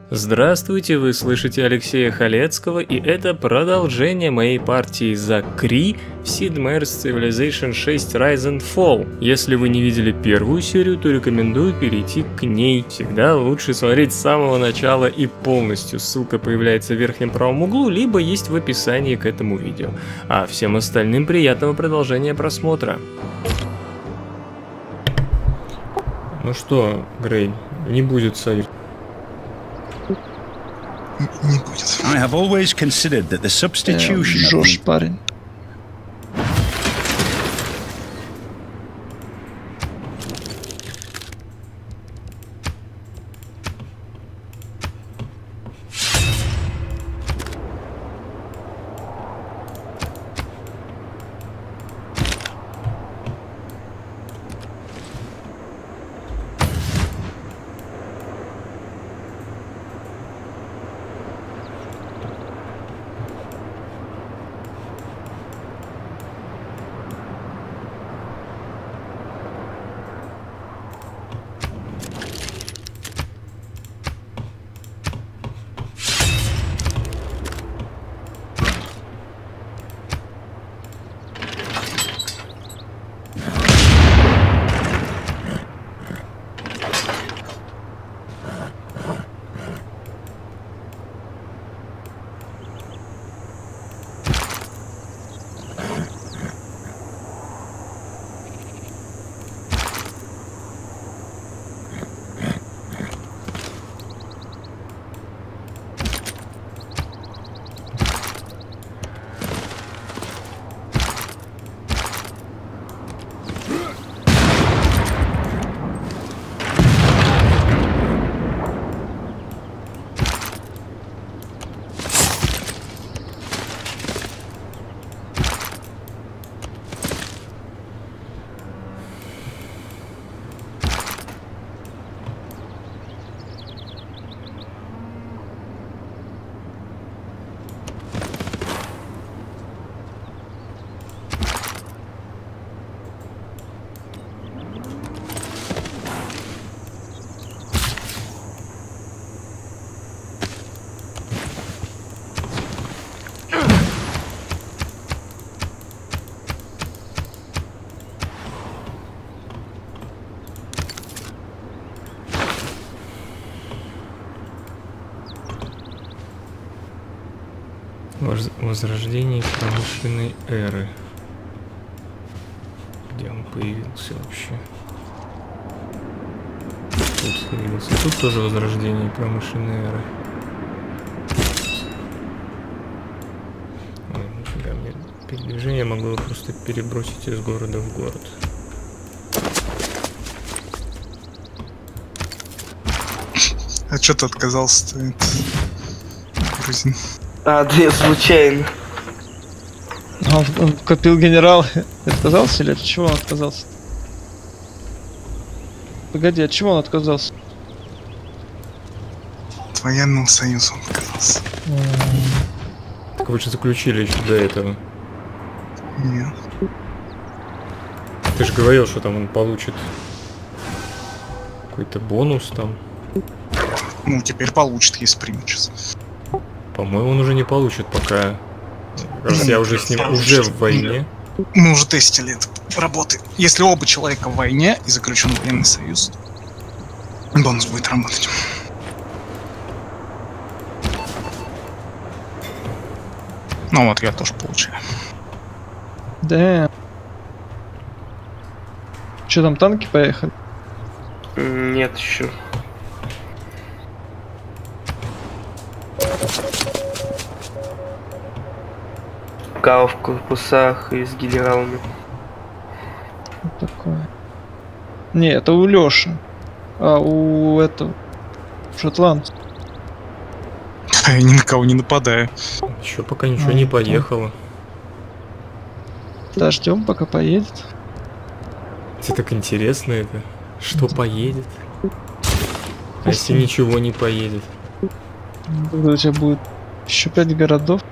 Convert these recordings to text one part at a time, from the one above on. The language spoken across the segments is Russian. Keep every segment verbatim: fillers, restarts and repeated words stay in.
Здравствуйте, вы слышите Алексея Халецкого, и это продолжение моей партии за Кри в Sid Meier's Civilization шесть Rise and Fall. Если вы не видели первую серию, то рекомендую перейти к ней. Всегда лучше смотреть с самого начала и полностью. Ссылка появляется в верхнем правом углу, либо есть в описании к этому видео. А всем остальным приятного продолжения просмотра. Ну что, Грей, не будет союза. Не будет. I have always considered that the substitution of Жжёшь, парень. Возрождение промышленной эры. Где он появился вообще? Тут появился. Тут тоже возрождение промышленной эры. Ой, нифига, мне передвижение могло просто перебросить из города в город. А что ты отказался-то? Грузин. А, да я случайно. Он, он копил генерал. Отказался или от чего он отказался? Погоди, от чего он отказался? От военного союза он отказался. Так вы же заключили еще до этого. Нет. Ты же говорил, что там он получит какой-то бонус там. Ну, теперь получит, если примет сейчас. По-моему, он уже не получит, пока... Раз я уже с ним уже в войне. Мы уже тестили это работы. Если оба человека в войне и заключен военный союз, бонус будет работать. Ну вот, я тоже получаю. Да. Че там, танки поехали? Нет еще. Као в корпусах и с генералами. Что такое? Не, это у Лёши. А у этого... Шотландца. Я ни на кого не нападаю. Еще пока ничего а, не поехало. Подождем, пока поедет. Тебе так интересно это. Что поедет? А если ничего не поедет? Тогда у тебя будет еще пять городов.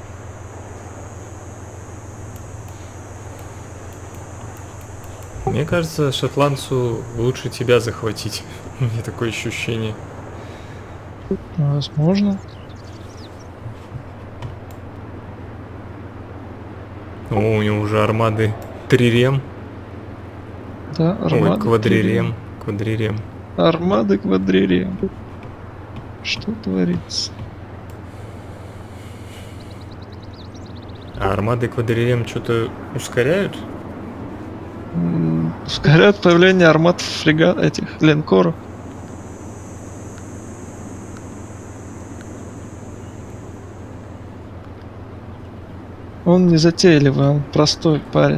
Мне кажется, шотландцу лучше тебя захватить. У меня такое ощущение. Возможно. О, у него уже армады трирем. Да, армады. Ой, квадрирем. Квадрирем. Армады квадрирем. Что творится? А армады квадрирем что-то ускоряют? М, Ускоряют появление армат фрегат этих линкоров. Он не затейливый, он простой парень.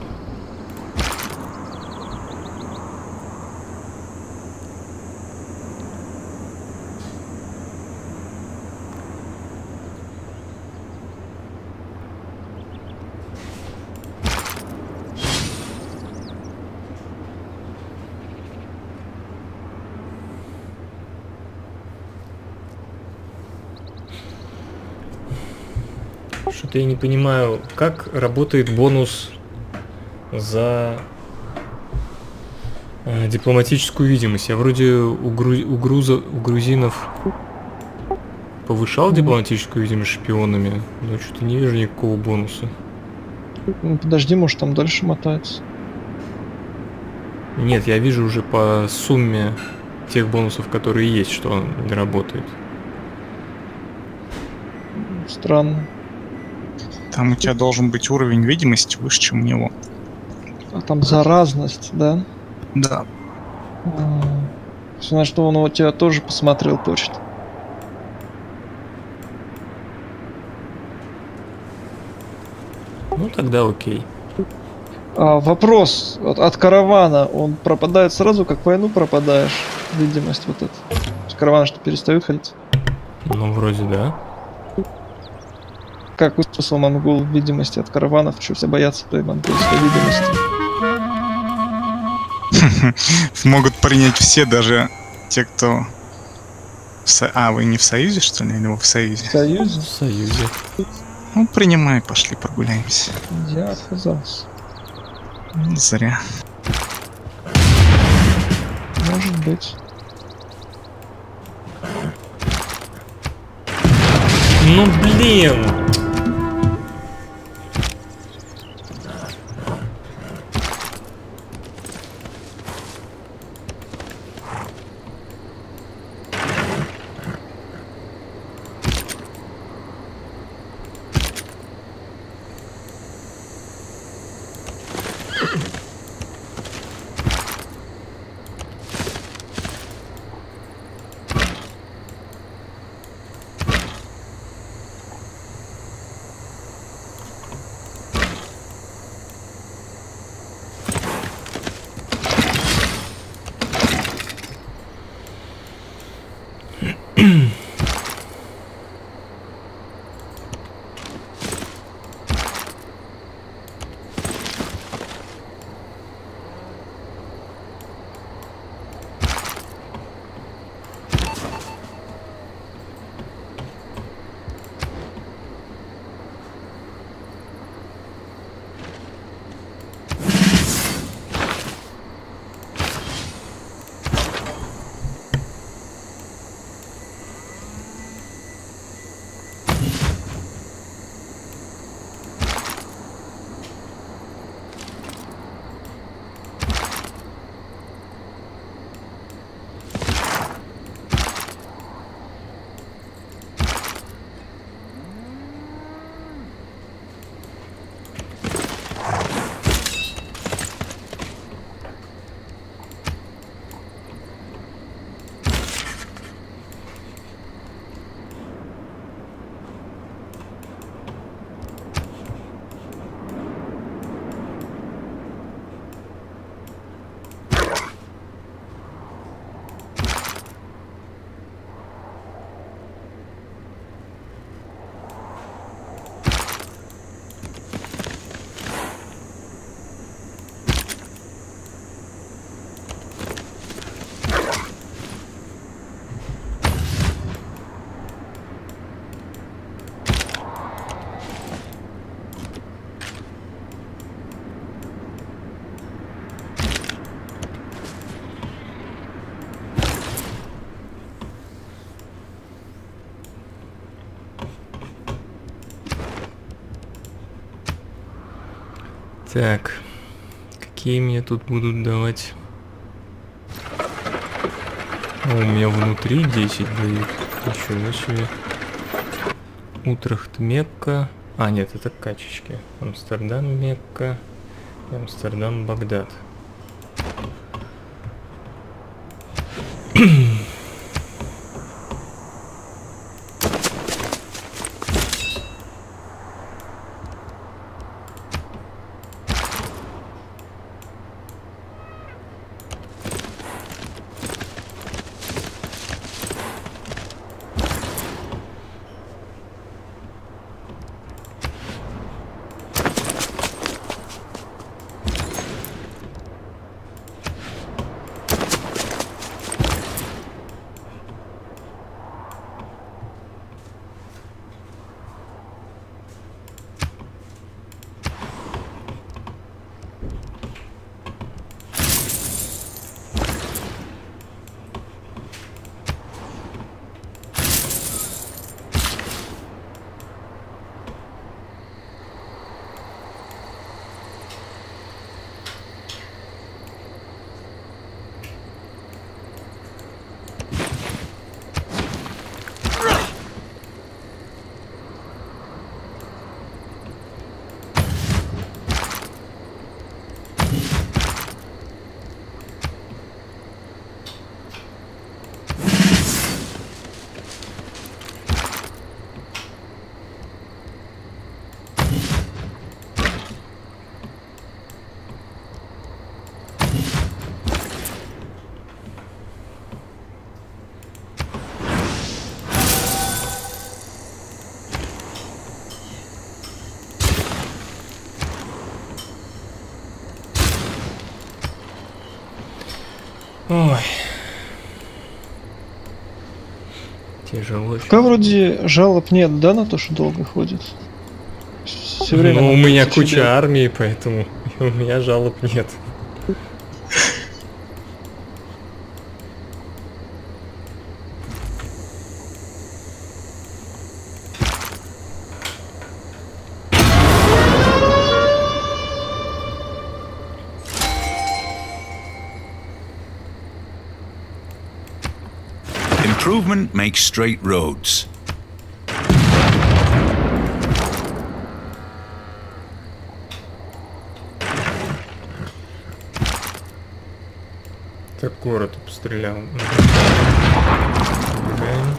Что-то я не понимаю, как работает бонус за э, дипломатическую видимость. Я вроде у, гру- у, груза- у грузинов повышал дипломатическую видимость шпионами, но что-то не вижу никакого бонуса. Ну, подожди, может там дальше мотается. Нет, я вижу уже по сумме тех бонусов, которые есть, что он не работает. Странно. Там у тебя должен быть уровень видимости выше, чем у него. А там заразность, да? Да. А, Значит, он у тебя тоже посмотрел почту. Ну тогда окей. А, вопрос от, от каравана, он пропадает сразу, как в войну пропадаешь? Видимость вот эта. С каравана что, перестают ходить? Ну вроде да. Как высосал монгол в видимости от караванов, что все боятся той монгольской видимости? Могут принять все, даже те, кто... в со- А, вы не в Союзе, что ли? Или вы в Союзе? В Союзе? В Союзе. Ну, принимай, пошли прогуляемся. Я отказался. Зря. Может быть. Ну блин! Так, какие мне тут будут давать? О, у меня внутри десять дают. Ничего себе. Утрахт Мекка. А, нет, это качечки. Амстердам Мекка. Амстердам Багдад. Ой. Тяжело. Пока вроде жалоб нет, да, на то, что долго ходит? Все время. Ну, у меня куча чудес. армии, поэтому у меня жалоб нет. Improvement makes straight roads. Так, город обстрелял. Убегаем.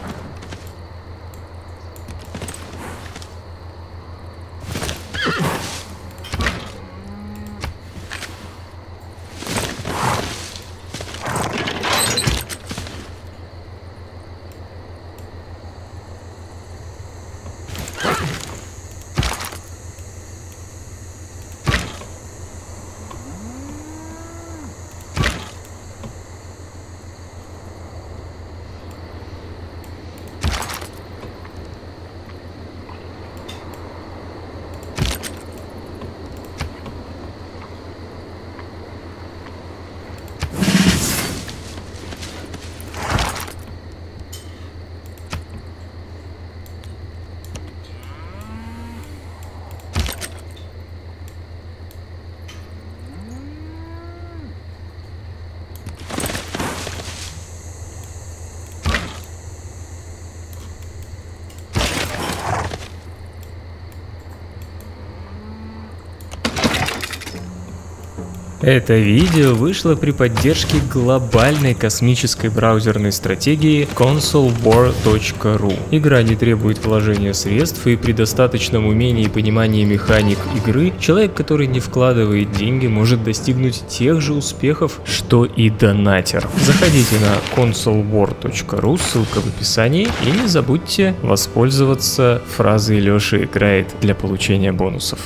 Это видео вышло при поддержке глобальной космической браузерной стратегии консоль вор точка ру. Игра не требует вложения средств, и при достаточном умении и понимании механик игры, человек, который не вкладывает деньги, может достигнуть тех же успехов, что и донатер. Заходите на консоль вор точка ру, ссылка в описании, и не забудьте воспользоваться фразой «Леша играет» для получения бонусов.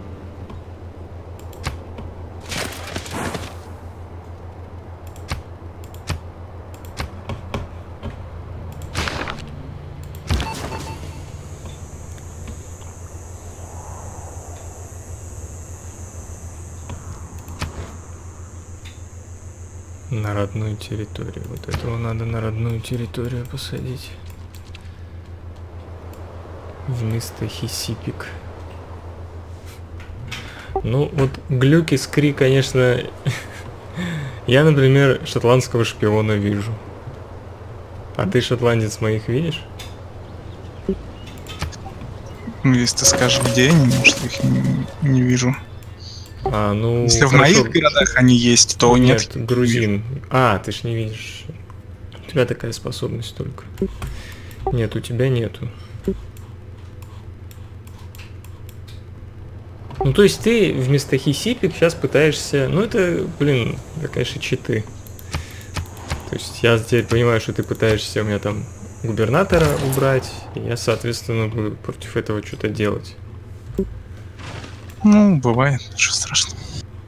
На родную территорию. Вот этого надо на родную территорию посадить. Вместо хисипик. Ну, вот глюки с Кри, конечно... Я, например, шотландского шпиона вижу. А ты, шотландец, моих видишь? Ну, если ты скажешь, где они, может, их не, не вижу. А, ну... Если в хорошо. моих городах они есть, то нет. Нет, грузин. А, ты ж не видишь. У тебя такая способность только. Нет, у тебя нету. Ну, то есть ты вместо хисипик сейчас пытаешься... Ну, это, блин, это, конечно, читы. То есть я теперь понимаю, что ты пытаешься у меня там губернатора убрать, и я, соответственно, буду против этого что-то делать. Ну, бывает, что страшного.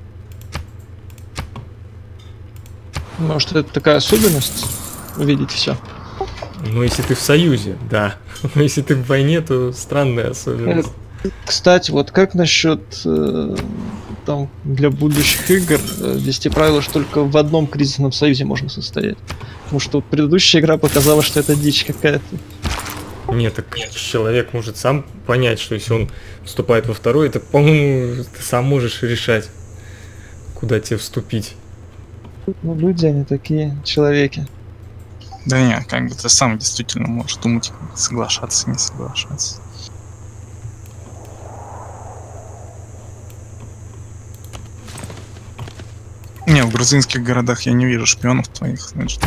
Может, это такая особенность увидеть все. Ну, если ты в союзе, да. Но если ты в войне, то странная особенность. Кстати, вот как насчет э, там для будущих игр э, ввести правило, что только в одном кризисном союзе можно состоять? Потому что вот предыдущая игра показала, что это дичь какая-то. Нет, так человек может сам понять, что если он вступает во второй, это, по-моему, ты сам можешь решать, куда тебе вступить. Ну, люди, они такие, человеки. Да нет, как бы ты сам действительно можешь думать, соглашаться, не соглашаться. Не, в грузинских городах я не вижу шпионов твоих, значит.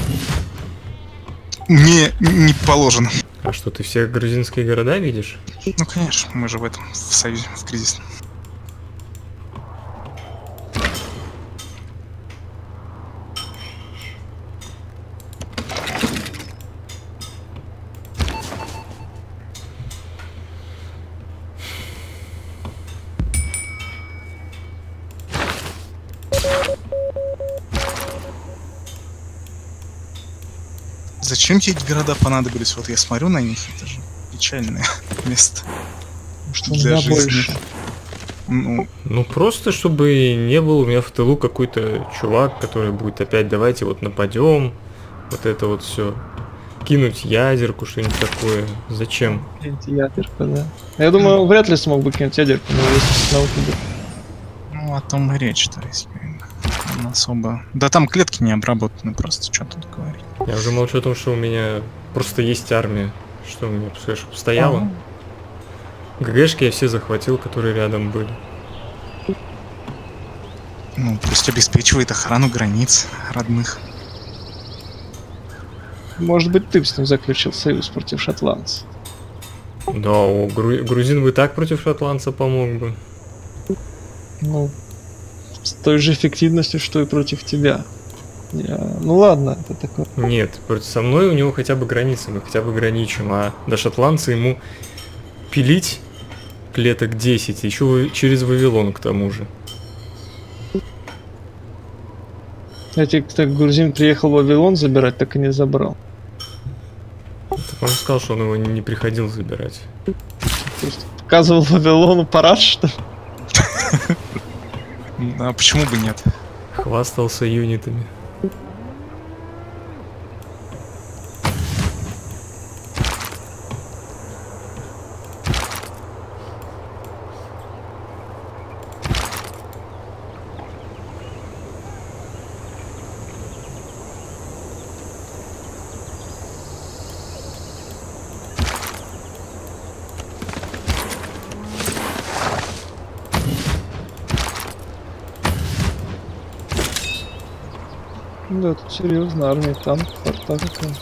Мне не положено. А что, ты все грузинские города видишь? Ну, конечно, мы же в этом, в союзе, в кризисном. Зачем тебе эти города понадобились? Вот я смотрю на них, это же печальное место. Что для жизни. Больше. Ну, ну просто чтобы не был у меня в тылу какой-то чувак, который будет опять давайте вот нападем, вот это вот все. Кинуть ядерку, что-нибудь такое. Зачем? Кинуть ядерку, да. Я думаю, вряд ли смог бы кинуть ядерку, но если науки бы. Ну, о том и речь, то есть. Он особо. Да там клетки не обработаны, просто что тут говорить. Я уже молчу о том, что у меня просто есть армия. Что у меня, чтобы стояла. А-а-а. ГГшки я все захватил, которые рядом были. Ну, пусть обеспечивает охрану границ родных. Может быть, ты с ним заключил союз против шотландцев. Да, о, гру- грузин бы и так против шотландца помог бы. Ну, с той же эффективностью, что и против тебя. Я... Ну ладно, это такое. Нет, со мной у него хотя бы границы, мы хотя бы граничим, а до шотландца ему пилить клеток десять, еще через Вавилон к тому же. Я тебе, кстати, грузин приехал в Вавилон забирать, так и не забрал. Так он сказал, что он его не приходил забирать. Просто показывал Вавилону парад, что ли? А почему бы нет? Хвастался юнитами. Да, тут серьезно, армия, танк, форта какая.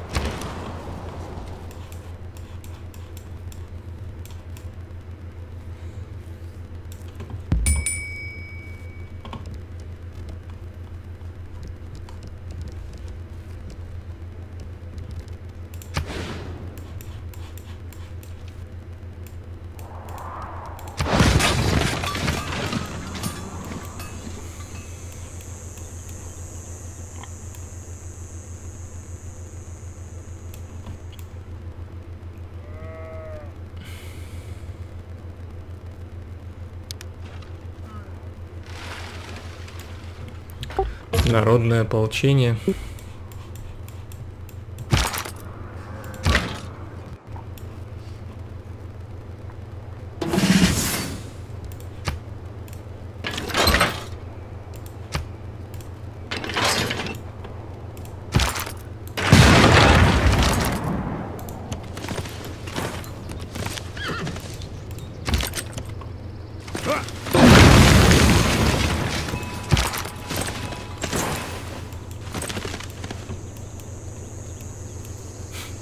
Народное ополчение.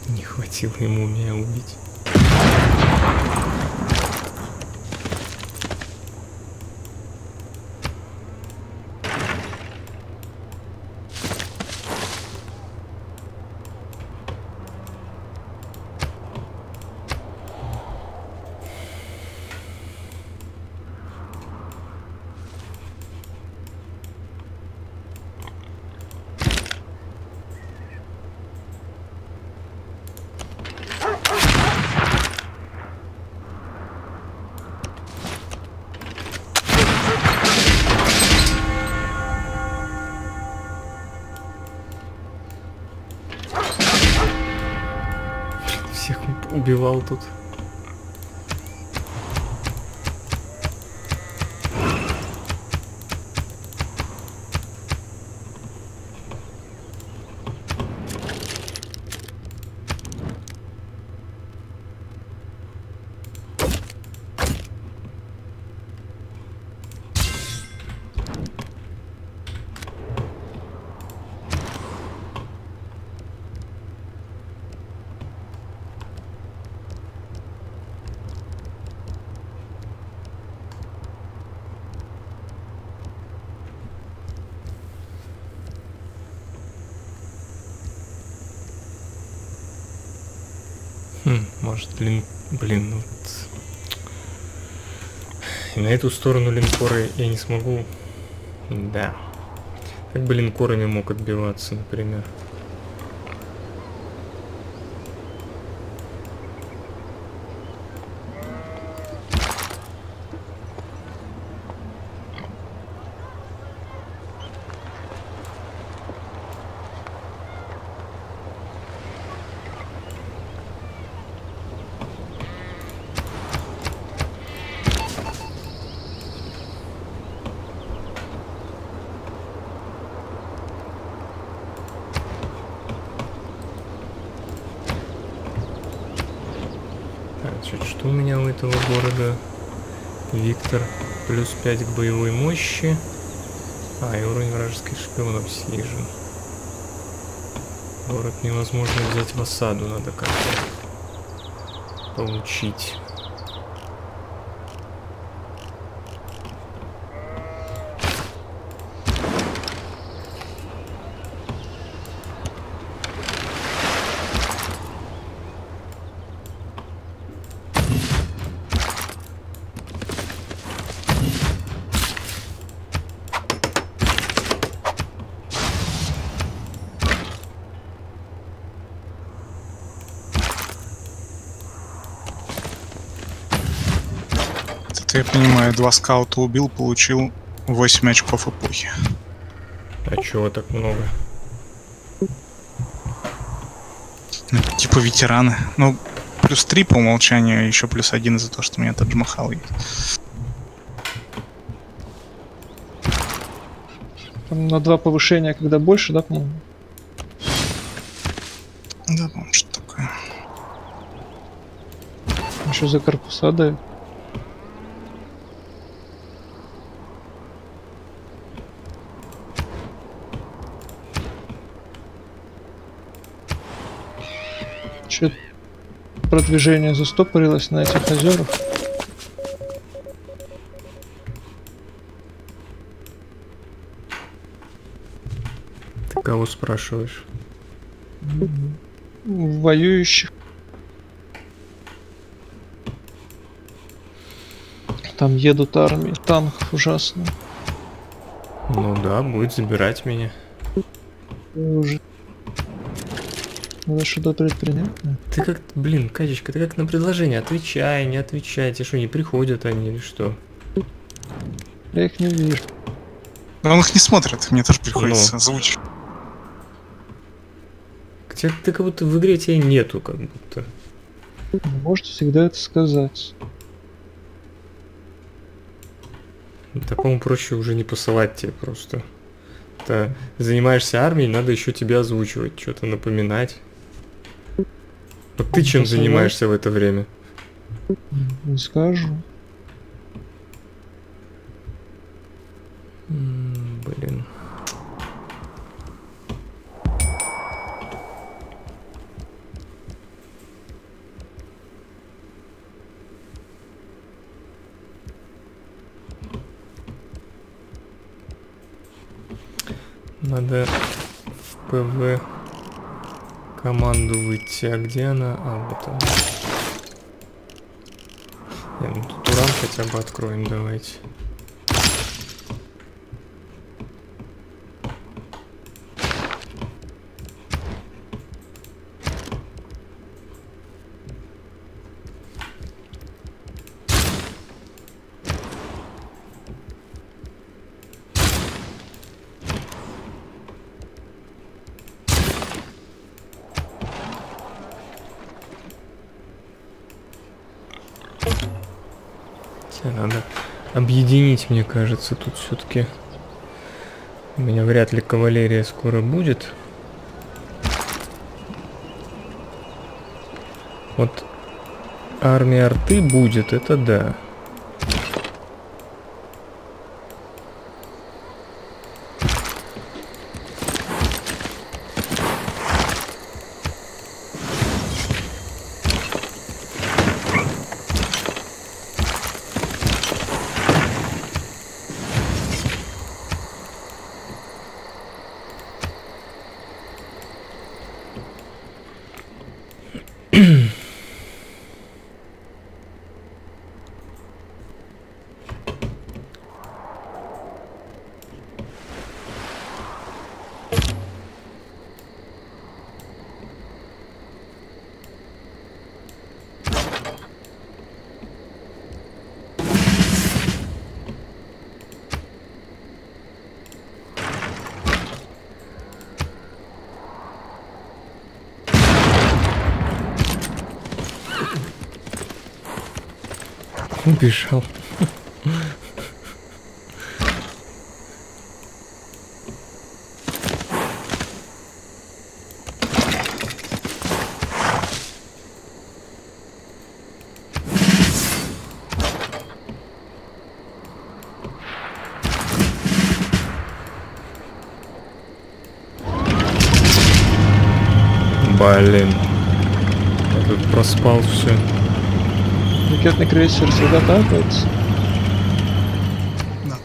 Не хватило ему меня убить. Всех убивал тут. Хм, может, блин, блин, вот... И на эту сторону линкоры я не смогу... Да. Как бы линкорами мог отбиваться, например. Что у меня у этого города? Виктор. Плюс пять к боевой мощи. А, и уровень вражеских шпионов снижен. Город невозможно взять в осаду. Надо как-то получить. Я понимаю, два скаута убил, получил восемь очков эпохи. А чего так много? Ну, типа ветераны. Ну, плюс три по умолчанию, еще плюс один за то, что меня Тадж Махал есть. Там на два повышения, когда больше, да, по-моему? Да, по-моему, что такое. Еще за корпуса дают. Че продвижение застопорилось на этих озерах? Ты кого спрашиваешь? Воюющих. Там едут армии танков ужасно. Ну да, будет забирать меня. Уже. Надо что-то предпринять. Да? Ты как, блин, Катечка, ты как на предложение. Отвечай, не отвечай. Тебе что, не приходят они или что? Я их не вижу. Но он их не смотрит, мне тоже приходится Ну. озвучить. Хотя ты как будто в игре тебя нету, как будто. Можете всегда это сказать. Такому проще уже не посылать тебе просто. Ты занимаешься армией, надо еще тебя озвучивать, что-то напоминать. Вот ты чем Посылать? занимаешься в это время? Не скажу. М, Блин. Надо в ПВ команду выйти. А где она? А, вот она. Не, ну тут уран хотя бы откроем, давайте. Надо объединить, мне кажется, тут все-таки у меня вряд ли кавалерия скоро будет. Вот армия арты будет, это да. Убежал. Блин. Я тут проспал все. Ракетный крейсер сосредотачивается. Да.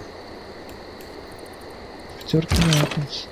Пятерки напались.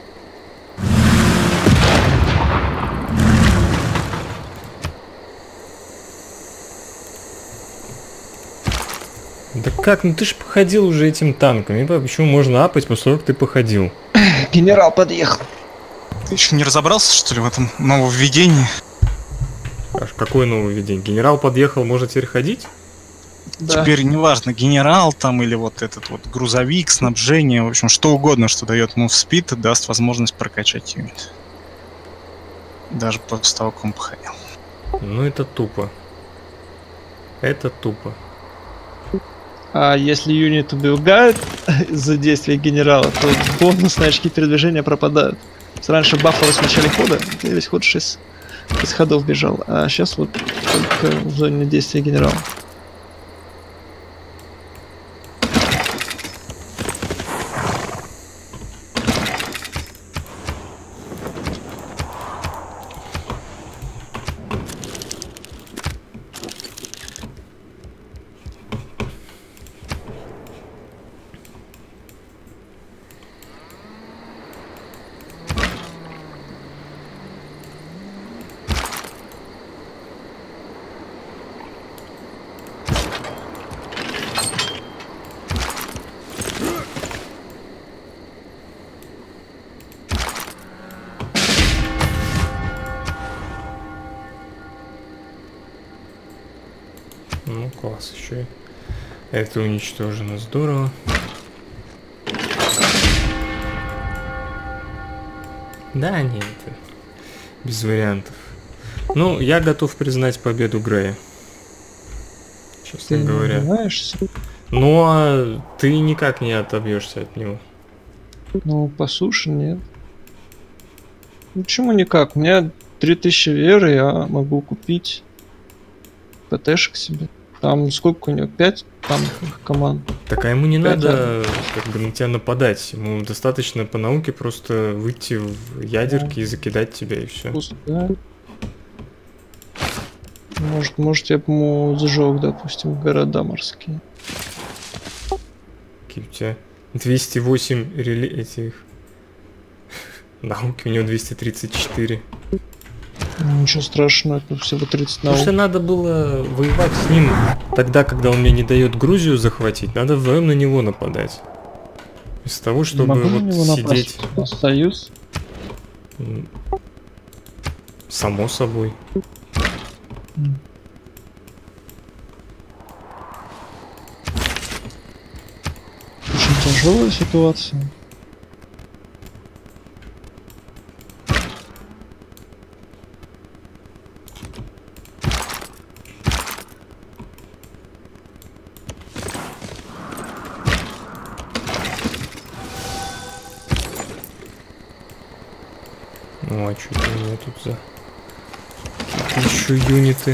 Да как? Ну ты ж походил уже этим танком. Я не понимаю, почему можно апать после того, как ты походил. Генерал подъехал. Ты еще не разобрался, что ли, в этом нововведении? Аж какое нововведение? Генерал подъехал, можно теперь ходить? Да. Теперь неважно, генерал там или вот этот вот грузовик, снабжение, в общем, что угодно, что дает ему в спид, даст возможность прокачать юнит. Даже после того, как он походил. Ну это тупо. Это тупо. А если юнит убегает из-за действия генерала, то бонусные очки передвижения пропадают. Раньше бафалось в начале хода, и весь ход шесть из ходов бежал, а сейчас вот только в зоне действия генерала. Ну класс, еще и это уничтожено, здорово. Да, нет, без вариантов. Ну, я готов признать победу Грея, честно Ты говоря. не знаешь? Ну, а ты никак не отобьешься от него. Ну, по суше нет. Ну, почему никак? У меня три тысячи веры, я могу купить ПТшек себе. Там сколько у него? пять там команд. Так а ему не пять надо как бы на тебя нападать. Ему достаточно по науке просто выйти в ядерки и закидать тебя, и все. Да. Может, может, я бы ему сжег, допустим, города морские. Какие у тебя двести восемь реле... этих Науки у него двести тридцать четыре. Ничего страшного, это всего тридцать Потому наук. что надо было воевать с ним тогда, когда он мне не дает Грузию захватить, надо вдвоем на него нападать. Вместо того, чтобы Могу на вот него сидеть. напасть? Союз? М, Само собой. М. Очень тяжелая ситуация. Ну а что у меня тут за какие-то еще юниты?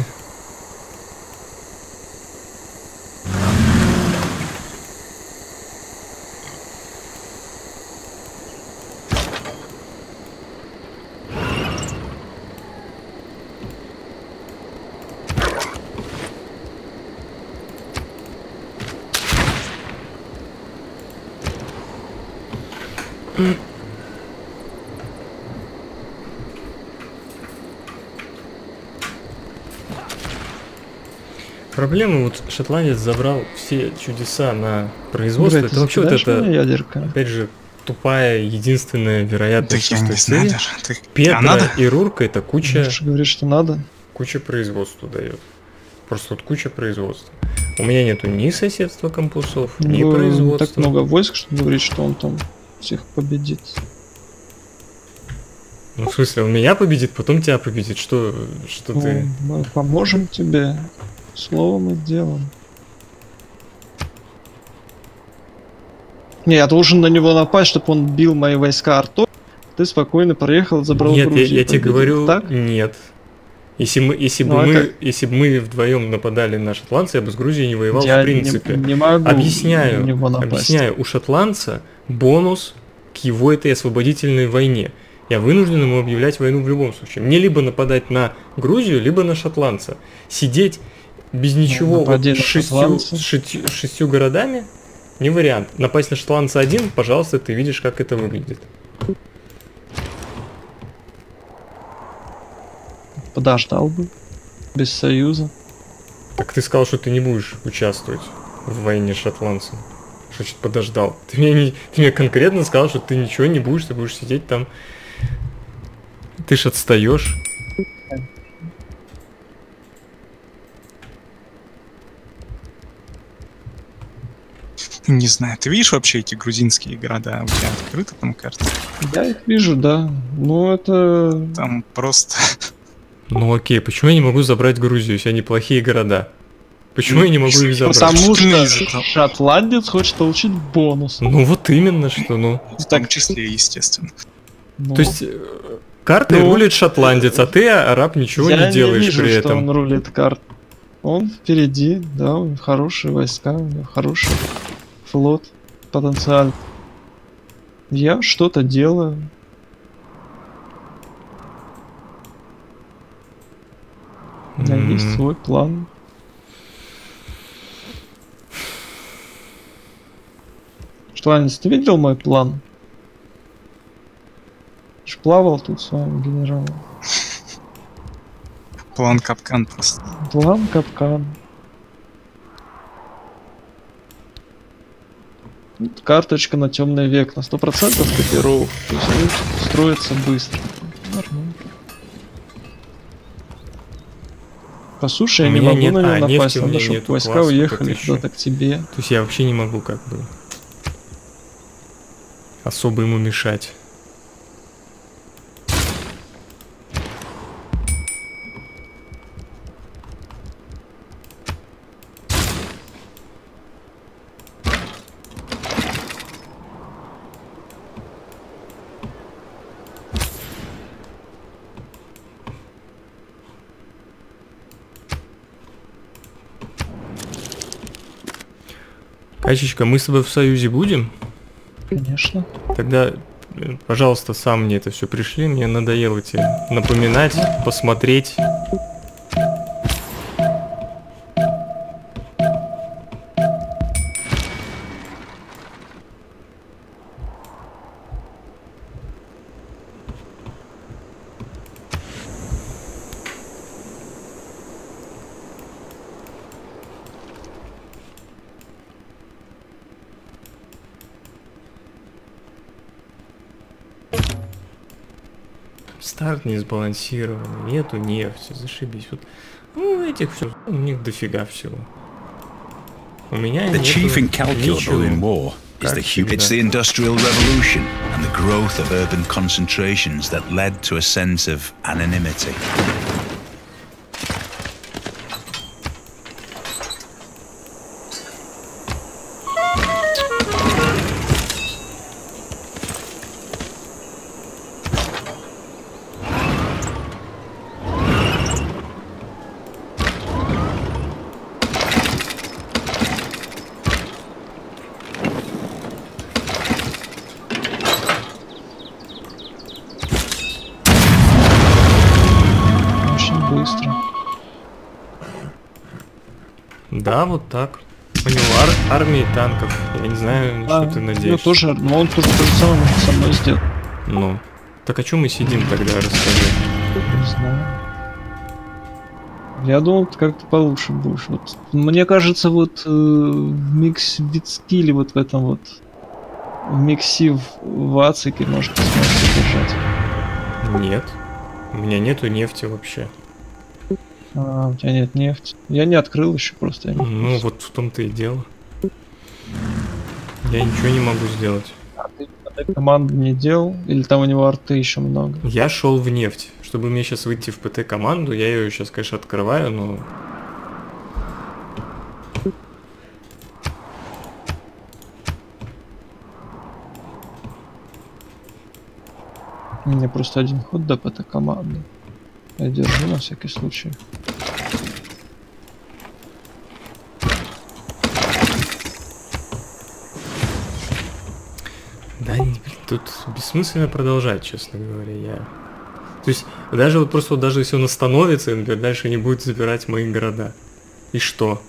Проблема, вот шотландец забрал все чудеса на производство. Игорь, ты Это вообще вот закидаешь это, меня ядерка? опять же, тупая, единственная Да вероятность я не шестой знаю серии. даже. Ты... А Петра надо? и Рурка это куча, Лучше говорить, что надо. куча производства дает. Просто вот куча производства. У меня нету ни соседства кампусов, ни Ну, производства. так много войск, чтобы говорить, что он там всех победит. Ну, в смысле, он меня победит, потом тебя победит. Что, что Ну, ты... мы поможем тебе словом и делом. Не, я должен на него напасть, чтобы он бил мои войска артой. Ты спокойно проехал, забрал Нет, я, Грузию. я тебе победил. говорю, Так? нет. Если, мы, если, бы Ну, а мы, как? если бы мы вдвоем нападали на шотландца, я бы с Грузией не воевал Я в принципе. Не, не могу Объясняю, на него напасть. объясняю, у шотландца бонус к его этой освободительной войне. Я вынужден ему объявлять войну в любом случае. Мне либо нападать на Грузию, либо на шотландца. Сидеть без ничего вот напади с, на шестью, шотландца. с шестью, с шестью городами не вариант. Напасть на шотландца один, пожалуйста, ты видишь, как это выглядит. Подождал бы. Без союза. Так ты сказал, что ты не будешь участвовать в войне с шотландцем. Что значит подождал? Ты мне, не, ты мне конкретно сказал, что ты ничего не будешь, ты будешь сидеть там. Ты ж отстаешь. Не знаю, ты видишь вообще эти грузинские города? У тебя открыта там карта? Я их вижу, да. Ну это... Там просто... Ну окей, почему я не могу забрать Грузию, если они плохие города? Почему я не могу их забрать? Потому Что что из этого? шотландец хочет получить бонус. Ну вот именно что, ну. В том числе, естественно. Ну, То есть э, картой Ну. рулит шотландец, а ты, араб, ничего я не делаешь вижу, при что этом. он рулит карт. Он впереди, да, у него хорошие войска, у него хороший флот, потенциал. Я что-то делаю. У меня М. есть свой план. Шотландец, ты видел мой план? Ты ж плавал тут с вами, генерал. План капкан просто. План капкан. Вот карточка на темный век на сто процентов копировок. То есть они строятся быстро. Нормально. По суше я У не меня могу нет- на него а, нефти напасть, у надо, меня чтобы нету, войска класс, вот уехали это ещё. куда-то к тебе. То есть я вообще не могу как бы особо ему мешать. Качечка, мы с тобой в союзе будем? Конечно. Тогда, э, пожалуйста, сам мне это все пришли. Мне надоело тебе напоминать, посмотреть. старт не сбалансированный, нету нефти, зашибись. Вот, ну, этих все, у них дофига всего. У меня The chief нету incalculable in war is the hu- it's the Industrial Revolution and the growth of urban concentrations that led to a sense of anonymity. Да, вот так. У него ар армии танков. Я не знаю, А, что ты надеешься. Ну, тоже, но он тоже то же самое может со мной сделать. Ну. Так о чем мы сидим тогда, расскажи. Не знаю. Я думал, ты как-то получше будешь. Вот, мне кажется, вот э, в микс битскилле вот в этом вот в миксе в, в ацике может сможешь держать. Нет. У меня нету нефти вообще. А, у тебя нет нефти. Я не открыл еще просто. Я не Ну вот в том-то и дело. Я ничего не могу сделать. А ты, ты команду не делал? Или там у него арты еще много? Я шел в нефть. Чтобы мне сейчас выйти в ПТ команду, я ее сейчас, конечно, открываю, но... У меня просто один ход до ПТ команды. Я держу на всякий случай. Да, не- тут бессмысленно продолжать, честно говоря, я... То есть, даже вот просто, вот даже если он остановится, и, например, дальше не будет забирать мои города. И что?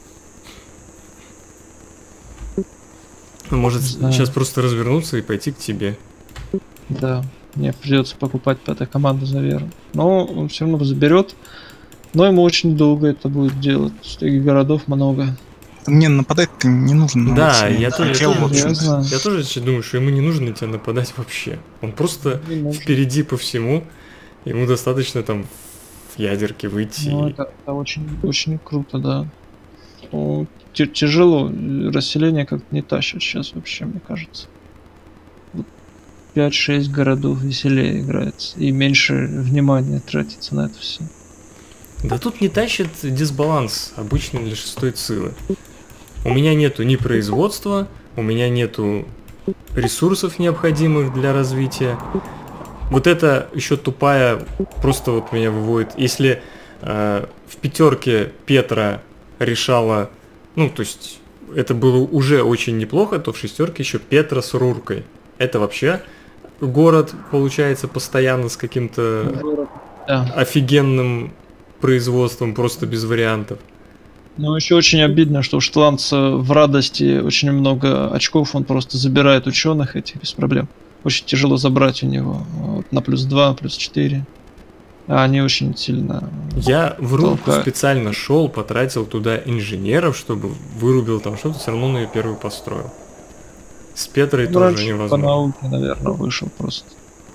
Он может Не знаю. сейчас просто развернуться и пойти к тебе. Да, мне придется покупать ПТ команду за веру. Но он все равно заберет. Но ему очень долго это будет делать. Таких городов много. Мне нападать-то не нужно. Да, вот я тоже, я хотел, в тоже- общем-то. Я знаю. Я тоже сейчас думаю, что ему не нужно на тебя нападать вообще. Он просто Не нужно. впереди по всему. Ему достаточно там в ядерке выйти. Ну, и- это, это очень, очень круто, да. Ну, ти- тяжело. Расселение как-то не тащит сейчас вообще, мне кажется. Вот пять-шесть городов веселее играется. И меньше внимания тратится на это все. Да тут не тащит дисбаланс, обычный для шестой цилы. У меня нету ни производства, у меня нету ресурсов необходимых для развития. Вот это еще тупая, просто вот меня выводит. Если э, в пятерке Петра решала, ну то есть это было уже очень неплохо, то в шестерке еще Петра с Руркой. Это вообще город получается постоянно с каким-то Да. офигенным производством, просто без вариантов. Но еще очень обидно, что у шотландца в радости очень много очков, он просто забирает ученых этих без проблем. Очень тяжело забрать у него. Вот, на плюс два, плюс четыре. А они очень сильно... Я в Рурку Толкаю. специально шел, потратил туда инженеров, чтобы вырубил там что-то, все равно на ее первую построил. С Петрой Ну, тоже раньше по невозможно. науке, наверное, вышел просто.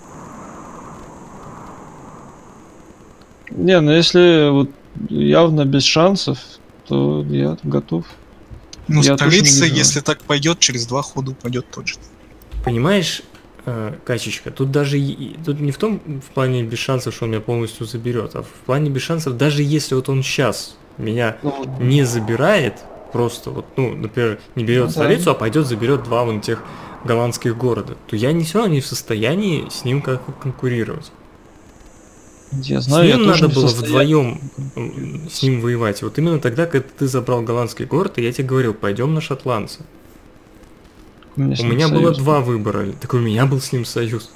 Не, ну если вот явно без шансов, то я готов. Ну, Я тоже не столица, вижу. если так пойдет, через два хода упадет точно. Понимаешь, э, Качечка, тут даже и- тут не в том в плане без шансов, что он меня полностью заберет, а в плане без шансов, даже если вот он сейчас меня не забирает, просто вот, ну, например, не берет Ну да. столицу, а пойдет заберет два вон тех голландских города, то я не все равно не в состоянии с ним как конкурировать. Я С знаю, я ним тоже надо не в было состоянии. вдвоем с ним воевать. Вот именно тогда, когда ты забрал голландский город, и я тебе говорил, пойдем на шотландца. У меня, с У ним меня было союз. два выбора. Так у меня был с ним союз.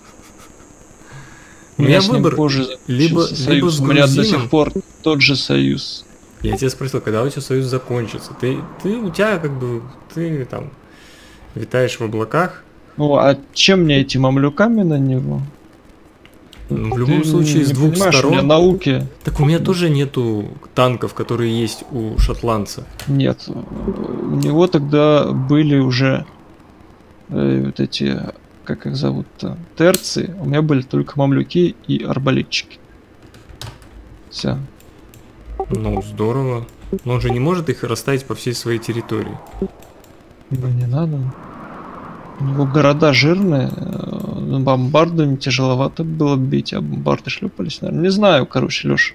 У У меня меня с ним выбор позже либо, заключился либо союз. с У меня до грузином. сих пор тот же союз. Я тебя спросил, когда у тебя союз закончится? Ты, ты у тебя как бы, ты там витаешь в облаках. Ну, а чем мне эти мамлюками на него? Ну, в любом Ты случае, с не двух понимаешь, у меня сторон. науки Так у меня тоже нету танков, которые есть у шотландца. нет. У него тогда были уже э, вот эти как их зовут-то, терции, у меня были только мамлюки и арбалетчики. Все. Ну, здорово. Но он же не может их расставить по всей своей территории. Ну, не надо. У него города жирные, э, бомбардами тяжеловато было бить, а бомбарды шлепались, наверное. Не знаю, короче, Лёш.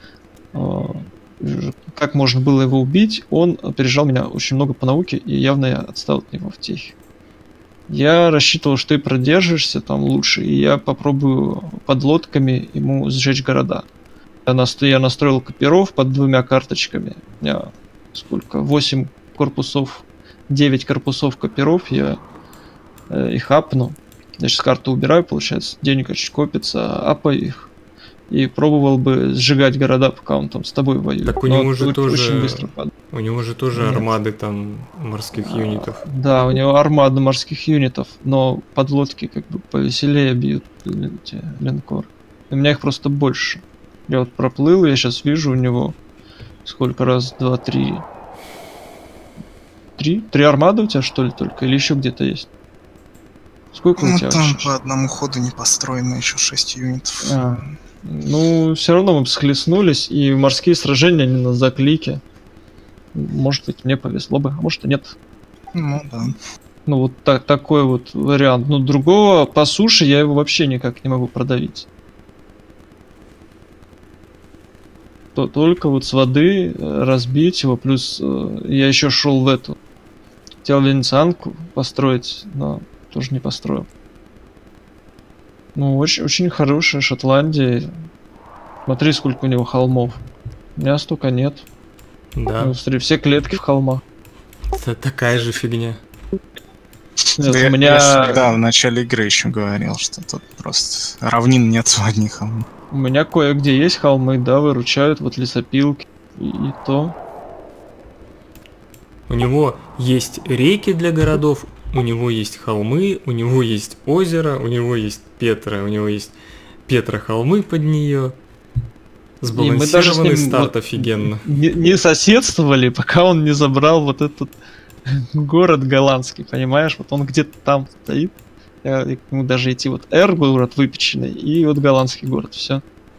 Как можно было его убить? Он опережал меня очень много по науке, и явно я отстал от него в техе. Я рассчитывал, что ты продержишься там лучше, и я попробую подлодками ему сжечь города. Я, наст... я настроил копиров под двумя карточками. У меня сколько? восемь корпусов, девять корпусов копиров. Я э, их апну. Я сейчас карту убираю, получается, денег чуть копится, апаю их. И пробовал бы сжигать города, пока он там с тобой воюет. Так у Но него же тоже, очень быстро падает. У него же тоже Нет. армады там морских юнитов. Да, у него армада морских юнитов, но подлодки как бы повеселее бьют эти линкоры. У меня их просто больше. Я вот проплыл, я сейчас вижу у него сколько раз, два, три. Три? Три армады у тебя что ли только? Или еще где-то есть? Сколько Ну у тебя там вообще? по одному ходу не построено еще шесть юнитов. А, ну, все равно мы схлестнулись, и морские сражения не на заклике. Может быть, мне повезло бы, а может и нет. Ну да. Ну, вот так, такой вот вариант. Но другого по суше я его вообще никак не могу продавить. То только вот с воды э, разбить его, плюс э, я еще шел в эту. Хотел венецианку построить, но тоже не построил. Ну, очень, очень хорошая Шотландия. Смотри, сколько у него холмов. У меня столько нет. Да, Ну, смотри, все клетки в холмах. это такая же фигня. Нет, Да я, у меня... я ж, да, в начале игры еще говорил, что тут просто равнин нет в одних. У меня кое-где есть холмы, да, выручают, вот лесопилки и, и то. У него есть реки для городов, у него есть холмы, у него есть озеро, у него есть Петра, у него есть Петра холмы под нее. Сбалансированный даже с ним старт вот офигенно. Не, не соседствовали, пока он не забрал вот этот город голландский, понимаешь? Вот он где-то там стоит. Я, я к нему даже идти вот Эр город выпеченный и вот голландский город, все.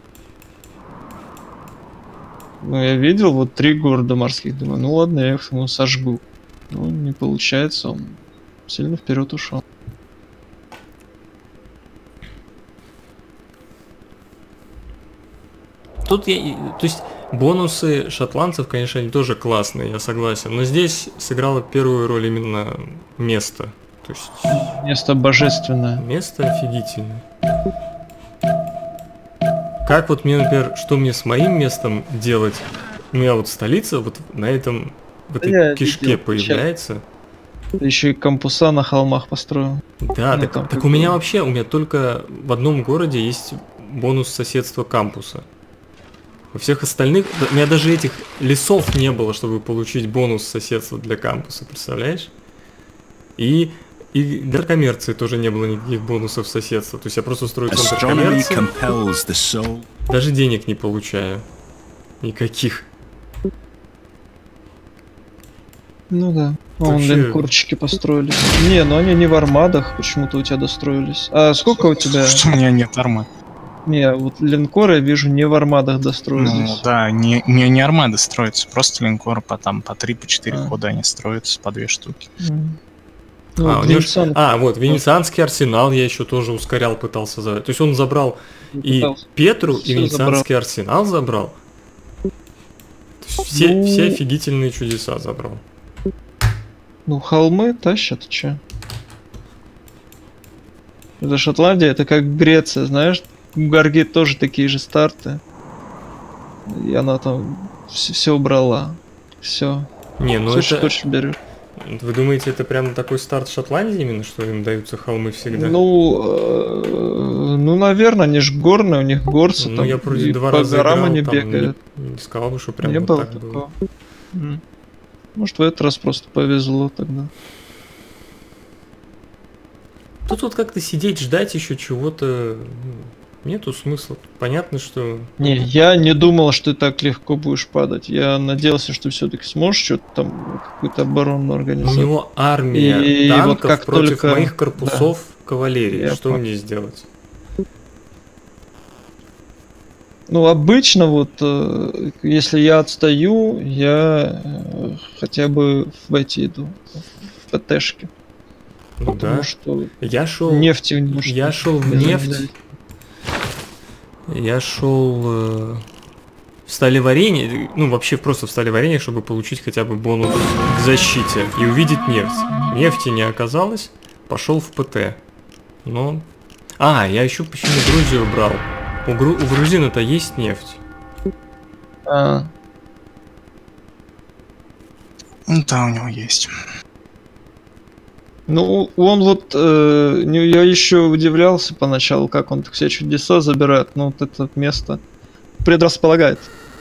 Ну, я видел вот три города морских, думаю, ну ладно, я их ему сожгу. Ну, не получается, он сильно вперед ушел. Тут я, то есть бонусы шотландцев, конечно, они тоже классные, я согласен. Но здесь сыграло первую роль именно место. То есть Место божественное. место офигительное. Как вот мне, например, что мне с моим местом делать? У меня вот столица вот на этом, в этой Я кишке видел, появляется. Ты еще и кампуса на холмах построил. Да, Ну, так, там так как у меня бы- вообще, у меня только в одном городе есть бонус соседства кампуса. У всех остальных, да, у меня даже этих лесов не было, чтобы получить бонус соседства для кампуса, представляешь? И, и для коммерции тоже не было никаких бонусов соседства. То есть я просто строю центр Astronomy коммерции, compels the soul. даже денег не получаю. Никаких. Ну да. Вон Вообще- линкорчики построились. Не, ну они не в армадах почему-то у тебя достроились. А сколько у тебя? Что у меня нет армады. Не, вот линкоры я вижу не в армадах Ну достроились. да, не, не, не армады строятся, просто линкоры по там по три, по четыре А. хода они строятся, по две штуки. М. Ну, А, вот у него ж- Венециан а, вот, венецианский арсенал я еще тоже ускорял, пытался забрать. То есть он забрал и пытался. Петру, и Всё венецианский арсенал забрал. То есть все, Ну- все офигительные чудеса забрал. Ну, холмы тащат, че? Это Шотландия, это как Греция, знаешь? У Гарги тоже такие же старты. И она там все убрала. Все. Не, ну Все, что это... хочешь, берешь. Вы думаете, это прям такой старт Шотландии именно, что им даются холмы всегда? Ну, э, ну, наверное, они ж горные, у них горцы Ну, там. я вроде и два по раза горам играл, они там бегают. Не, не сказал бы, что прям Не вот было так такого. было. М. Может, в этот раз просто повезло тогда. Тут вот как-то сидеть, ждать еще чего-то, ну, Нету смысла. Понятно, что... Не, я не думал, что ты так легко будешь падать. Я надеялся, что все-таки сможешь что-то там, какую-то оборону У организовать. него армия И танков вот как против только- моих корпусов кавалерии. Я Что понял. мне сделать? Ну, обычно вот, э, если я отстаю, я э, хотя бы в эти иду, в ПТшки. Ну Потому да. что Я шел... нефти может Я шел в не нефть. взять. Я шел э, в сталеварение, ну вообще просто в сталеварение, чтобы получить хотя бы бонус к защите и увидеть нефть. Нефти не оказалось, пошел в ПТ. Но... А, я еще почему Грузию брал. У, гру... у грузина-то есть нефть. А, Ну, да, у него есть. ну, он вот, э, не- я еще удивлялся поначалу, как он все чудеса забирает, но вот это место предрасполагает.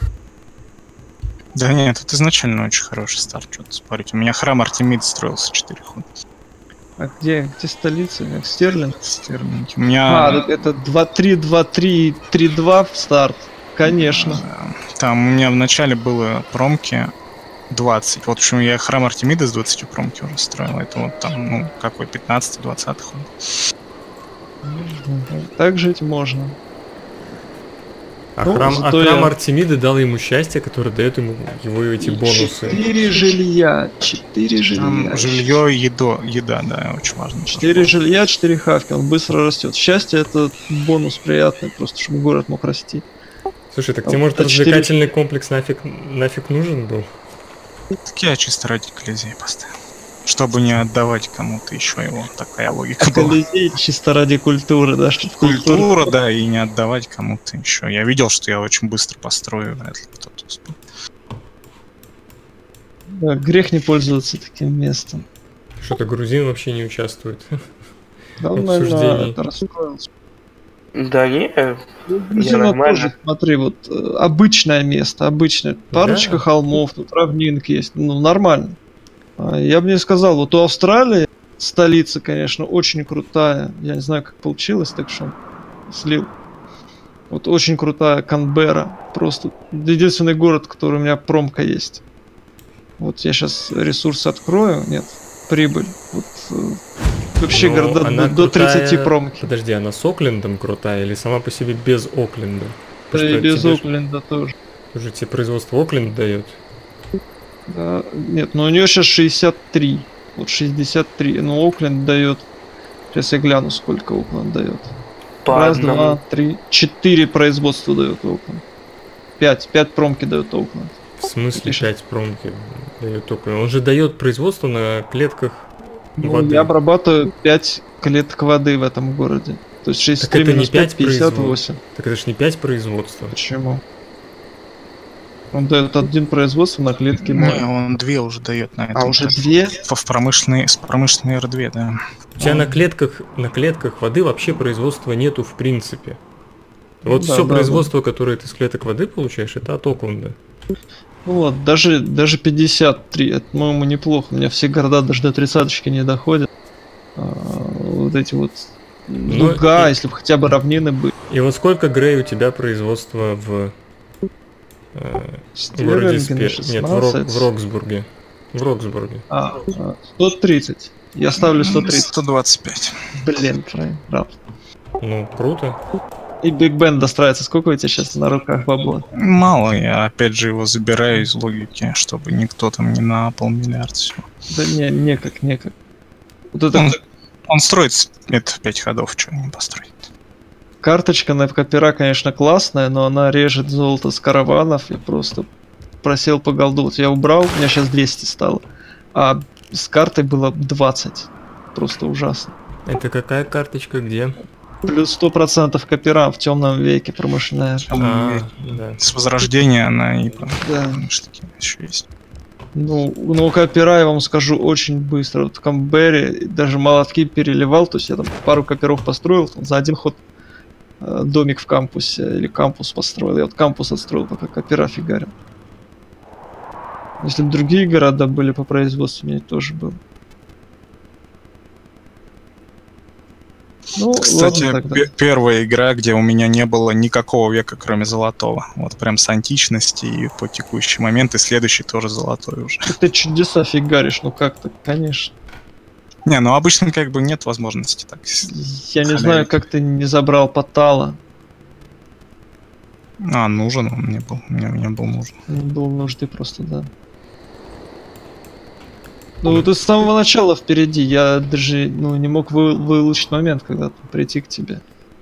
Да нет, тут изначально очень хороший старт, что-то спорить. У меня храм Артемид строился четыре хода. А где, где столица? Как Стерлинг? Стерлинги. У меня... А, так это два три, два три, три два в старт. Конечно. э, Там у меня в начале было промки двадцать. Вот почему я храм Артемида с двадцатью промки уже строил. Это вот там, ну, какой, пятнадцатый-двадцатый ход. Так жить можно. А Ну, храм, а зато храм я- Артемиды дал ему счастье, которое дает ему его эти бонусы. Четыре жилья. Четыре жилья. Там жилье, едо, еда, да, очень важно. Четыре жилья, четыре хавки. Он быстро растет. Счастье это бонус приятный, просто чтобы город мог расти. Слушай, так А тебе, может, вот четыре- развлекательный комплекс нафиг, нафиг нужен был? Так я чисто ради Колизея поставил. Чтобы не отдавать кому-то еще его. Такая логика была. Колизей чисто ради культуры, да, чтобы культура. Культура, да, и не отдавать кому-то еще. Я видел, что я очень быстро построю, вряд ли кто-то успел. Да, грех не пользоваться таким местом. Что-то грузин вообще не участвует. Да, он, Обсуждений. наверное, это расстроился. Да не, Ну, Грузина нормально. тоже, смотри, вот э, обычное место, обычное. Парочка Да. холмов, тут равнинки есть, ну, нормально. А, Я бы не сказал, вот у Австралии столица, конечно, очень крутая. Я не знаю, как получилось, так что слил. Вот очень крутая Канберра. Просто единственный город, который у меня промка есть. Вот я сейчас ресурсы открою. Нет, прибыль. Вот э, вообще Но города она до, до тридцати крутая- промки. Подожди, она с Оклендом крутая или сама по себе без Окленда? Да Потому и что без тебе ж- Окленда тоже. Уже тебе производство Окленд дает. Да, нет, но у нее сейчас шестьдесят три. Вот шестьдесят три. Ну, Окленд дает. Сейчас я гляну, сколько Окленд дает. по Раз, одному. два, три, четыре производства дает Окленд. Пять. Пять промки дает Окленд. В смысле Пишет. пять промки дает Окленд? Он же дает производство на клетках Ну, воды. я обрабатываю пять клеток воды в этом городе. То есть шестьдесят Так три это не минус пять, пять пятьдесят производ- восемь. Так это ж не пять производства. Почему? Он дает один производство на клетке Не, моря. он две уже дает на этом. А уже этапе. две? В в промышленной, с промышленной эр два, да. У тебя на клетках, на клетках воды вообще производства нету в принципе. Вот Да, все да, производство, которое ты с клеток воды получаешь, это от Окленда. Ну вот, даже, даже пятьдесят три, это, по-моему, неплохо. У меня все города даже до тридцаточки не доходят. А, вот эти вот Ну, луга, и- если бы хотя бы равнины были. И вот сколько, Грей, у тебя производства в э, городе Стерлинги на Спе... Нет, в, Рок- шестнадцать. в Роксбурге. В Роксбурге. А, а, сто тридцать. Я ставлю сто тридцать. сто двадцать пять. Блин, правильно, прав. Ну, круто. И Биг Бен достраивается. Сколько у тебя сейчас на руках бабла? Мало, я опять же его забираю из логики, чтобы никто там не на полмиллиарда всего. Да не, никак, никак. Вот эта Он, он строит с- это пять ходов, что не построить. карточка на копера, конечно, классная, но она режет золото с караванов и просто просел по голду. Вот я убрал, у меня сейчас двести стало. А с картой было двадцать. Просто ужасно. Это какая карточка, где? Плюс сто процентов копера в темном веке промышленная. А, да. С возрождения она и Да. что еще есть. Ну, ну, копера, я вам скажу, очень быстро. Вот в Камбере даже молотки переливал, то есть я там пару коперов построил, там за один ход э, домик в кампусе или кампус построил. Я вот кампус отстроил, пока копера фигарил. Если бы другие города были по производству, мне тоже было. Ну, Кстати, ладно тогда. пе- первая игра, где у меня не было никакого века, кроме золотого. Вот прям с античности и по текущий момент, и следующий тоже золотой уже. Ты чудеса фигаришь, ну как-то, конечно. Не, ну обычно как бы нет возможности так. с- Я не халявить. знаю, как ты не забрал Патала. А, нужен он мне был. Мне, мне был нужен. Не было нужды просто, да. Ну, ты с самого начала впереди. Я даже ну, не мог вы, вылучить момент, когда прийти к тебе.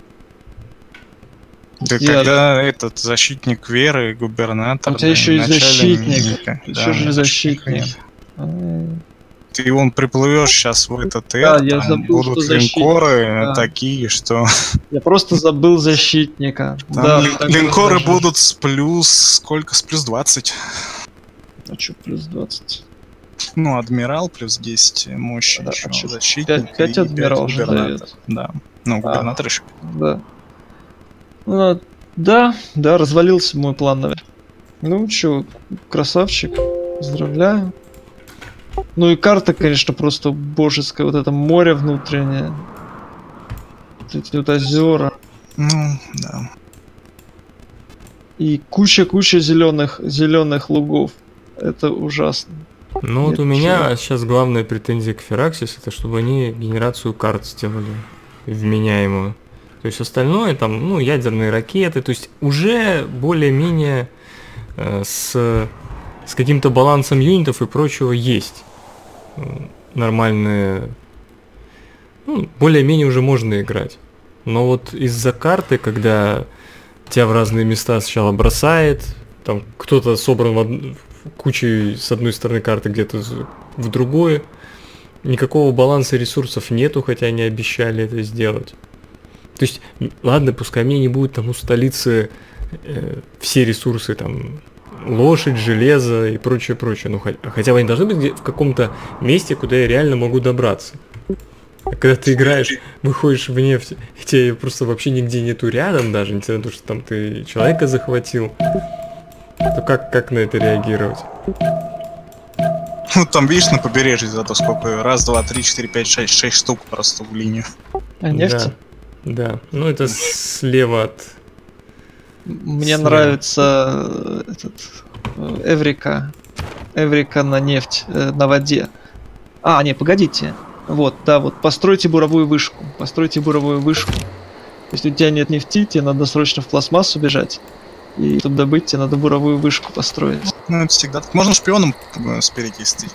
Да Я- когда этот защитник веры, губернатор... У тебя да, еще и начале защитник. мимика, Еще да, же защитника защитник. нет. А, Ты вон приплывешь сейчас в этот Да, эр, я там забыл, будут что защитник, линкоры да. такие, что Я просто забыл защитника. там Да, лин- так линкоры даже. будут с плюс... Сколько? С плюс двадцать. А чё, плюс двадцать? Ну, адмирал плюс десять мощи, Да, еще а чё, защитник пять- пять и адмирал пять же губернатор. дает. Да. Ну, губернатор еще. Да. Ну, да, да, развалился мой план, наверное. Ну чё, красавчик. Поздравляю. Ну и карта, конечно, просто божеская. Вот это море внутреннее. Вот эти вот озера. Ну, да. И куча-куча зеленых зеленых лугов. Это ужасно. Ну вот Нет, у меня сейчас главная претензия к Firaxis, это чтобы они генерацию карт сделали вменяемую. То есть остальное там, ну, ядерные ракеты, то есть уже более-менее э, с, с каким-то балансом юнитов и прочего есть. Э, Нормальные, ну, более-менее уже можно играть. Но вот из-за карты, когда тебя в разные места сначала бросает, там кто-то собран в од- кучей с одной стороны карты, где-то с- в другую, никакого баланса ресурсов нету, хотя они обещали это сделать. То есть, м, ладно, пускай мне не будет там у столицы э, все ресурсы, там, лошадь, железо и прочее, прочее. Ну, хо- хотя бы они должны быть где- в каком-то месте, куда я реально могу добраться. А когда ты играешь, выходишь в нефть, и тебе просто вообще нигде нету рядом даже, несмотря на то, что там ты человека захватил, то как, как на это реагировать? Ну, там, видишь, на побережье зато сколько? Раз, два, три, четыре, пять, шесть, шесть штук просто в линию. А нефти? Да, да. Ну это слева от... Мне Слева. нравится э, этот э, Эврика. Эврика на нефть, э, на воде. А, не, погодите. Вот, да, вот, постройте буровую вышку. Постройте буровую вышку. Если у тебя нет нефти, тебе надо срочно в пластмассу бежать. И чтобы добыть, тебе надо буровую вышку построить. Ну, это всегда так. Можно шпионом э, спереди стоять.